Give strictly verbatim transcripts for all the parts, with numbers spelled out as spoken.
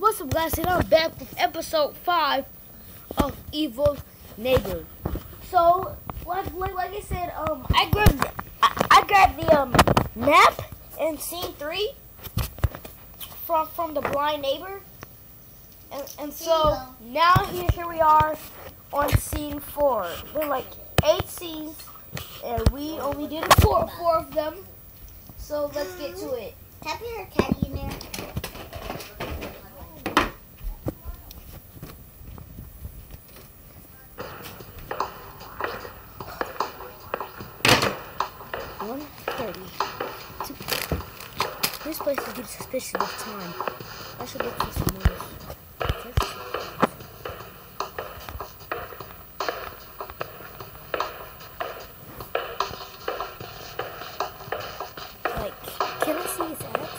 What's up, guys? And I'm back with episode five of Evil Neighbor. So, like, like, like I said, um, I grabbed, I, I grabbed the um map in scene three from from the blind neighbor, and and so now here here we are on scene four. There are like eight scenes, and we only did four four of them. So let's get to it. Tap your caddy in there. one thirty. This place is getting suspicious of time. I should look for some news. Like, can I see his axe?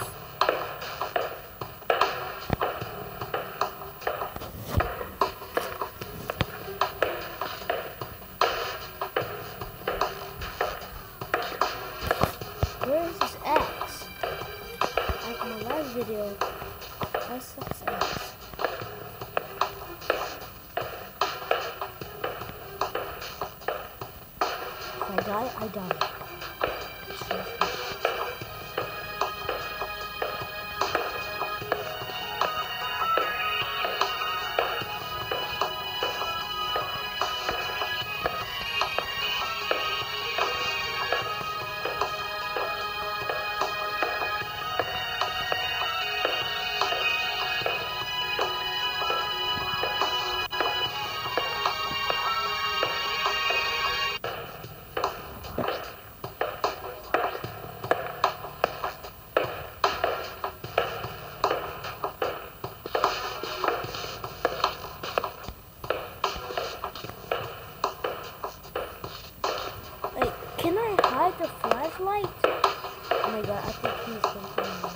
Where is his axe? Like in my last video, I saw his axe. If I die, I die. Can I hide the flashlight? Oh my god, I think he's going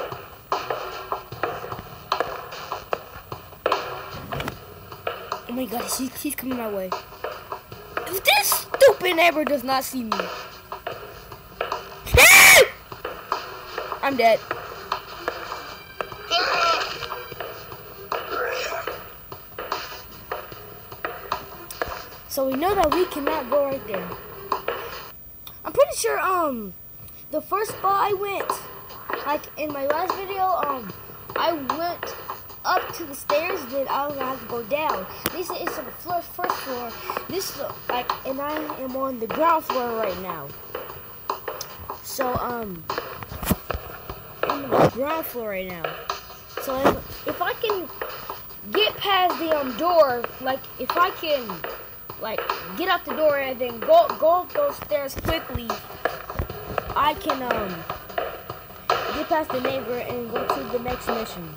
to. Oh my god, he, he's coming my way. This stupid neighbor does not see me. I'm dead. So we know that we cannot go right there. I'm pretty sure um the first spot I went, like in my last video, um I went up to the stairs, then I was gonna have to go down. This is on the floor, first floor. This is like, and I am on the ground floor right now. So um I'm on the ground floor right now. So if, if I can get past the um door, like if I can like get out the door and then go go up those stairs quickly, I can um get past the neighbor and go to the next mission.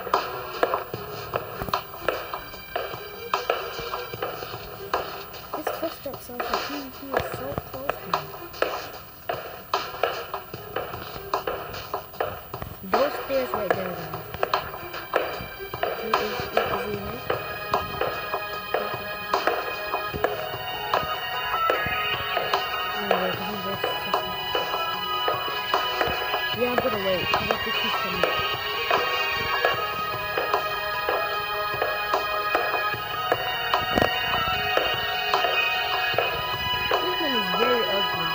His footsteps sounds like he, he is so close to me. Those stairs right there, guys. Is, is, is, is he here? Yeah, I'm gonna wait, because I think he's coming. This one is very ugly.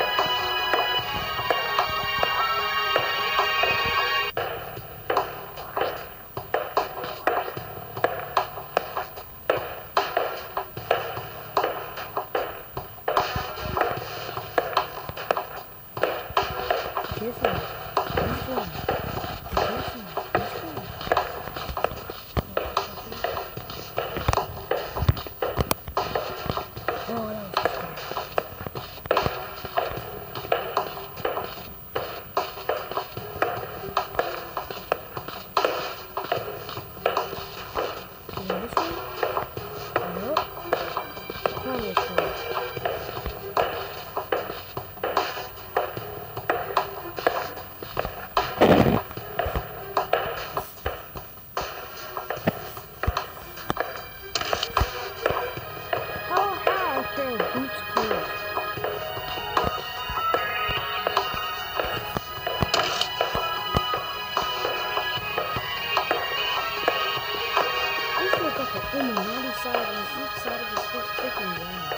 Oh my, ninety side on each side of his freaking ground.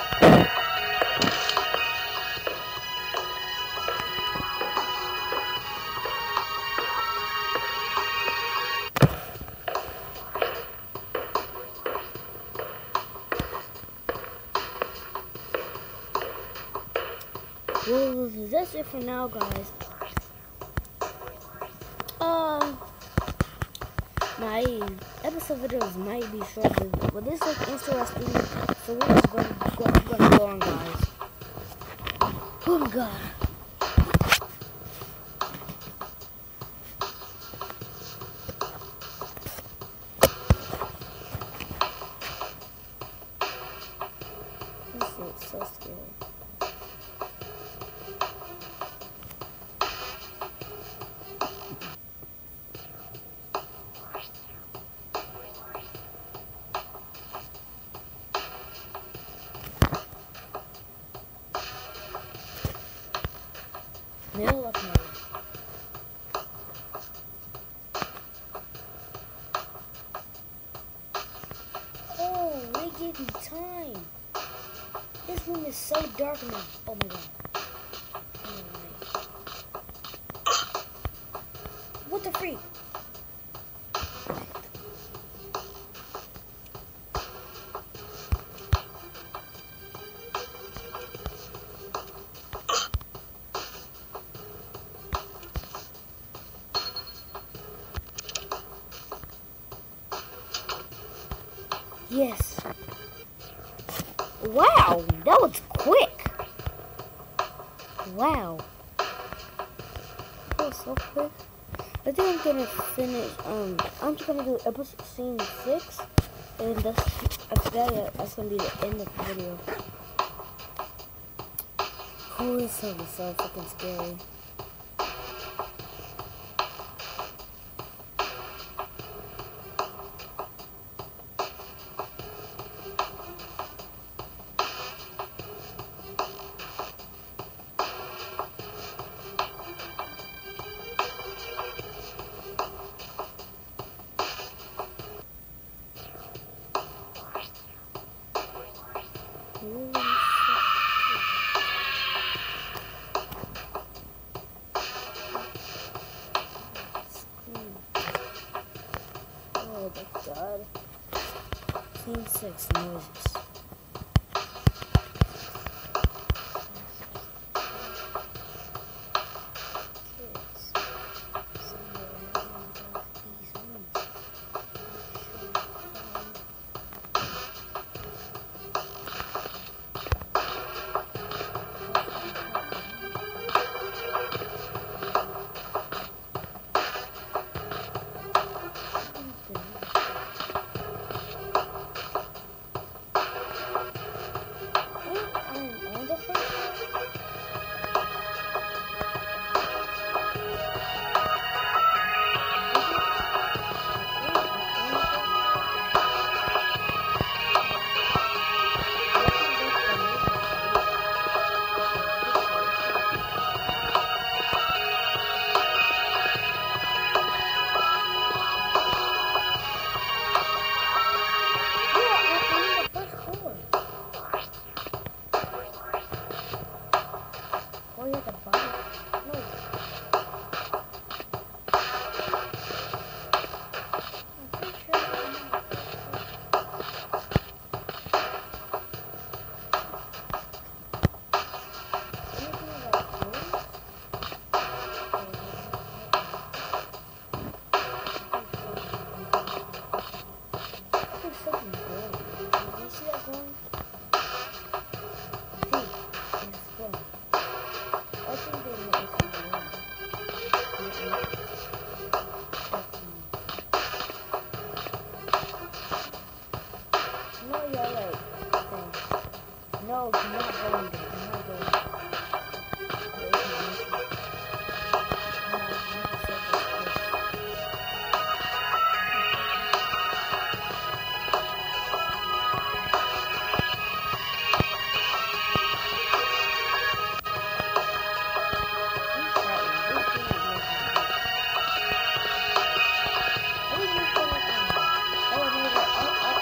Well, that's it for now, guys. Um, my episode videos might be shorter, but this looks interesting, so we're just going to go, going to go on, guys. Oh my god. This looks so scary. Middle of nowhere. Oh, they gave me time. This room is so dark now. Oh my god. Oh my. What the freak? Yes. Wow, that was quick. Wow. That was so quick. I think I'm gonna finish, um, I'm just gonna do episode scene six, and that's, after that, that's gonna be the end of the video. Oh, this is so fucking scary. Oh my god. Scene six noises. No, do not go in there. Do not go in there. Oh,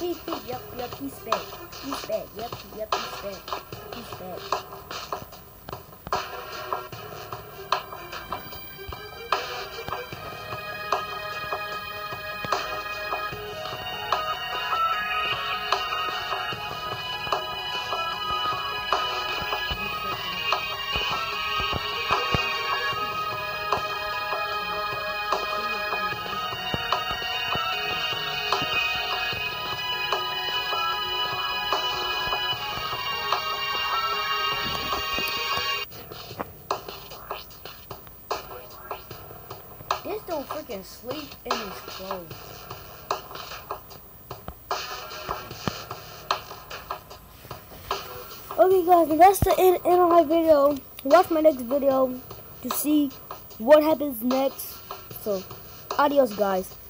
he, he, yep, yep, he's sped. He's sped, yep, yep, he's sped. He's sped. This don't freaking sleep in his clothes. Okay guys, and that's the end, end of my video. Watch my next video to see what happens next. So, adios guys.